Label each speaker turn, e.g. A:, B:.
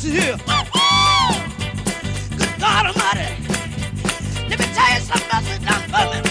A: listen here. Good God Almighty. Let me tell you something else that's done for me.